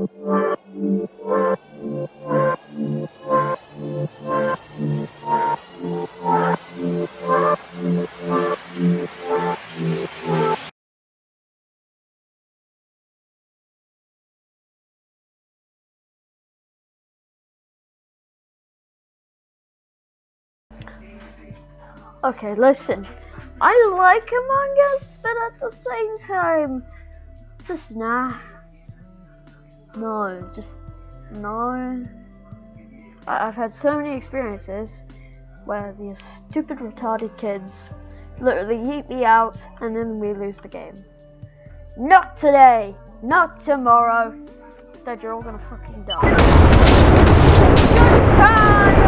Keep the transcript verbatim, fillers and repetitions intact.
Okay, listen. I like Among Us, but at the same time, just nah. No, just no. I I've had so many experiences where these stupid retarded kids literally eat me out and then we lose the game. Not today, not tomorrow. Instead, you're all gonna fucking die.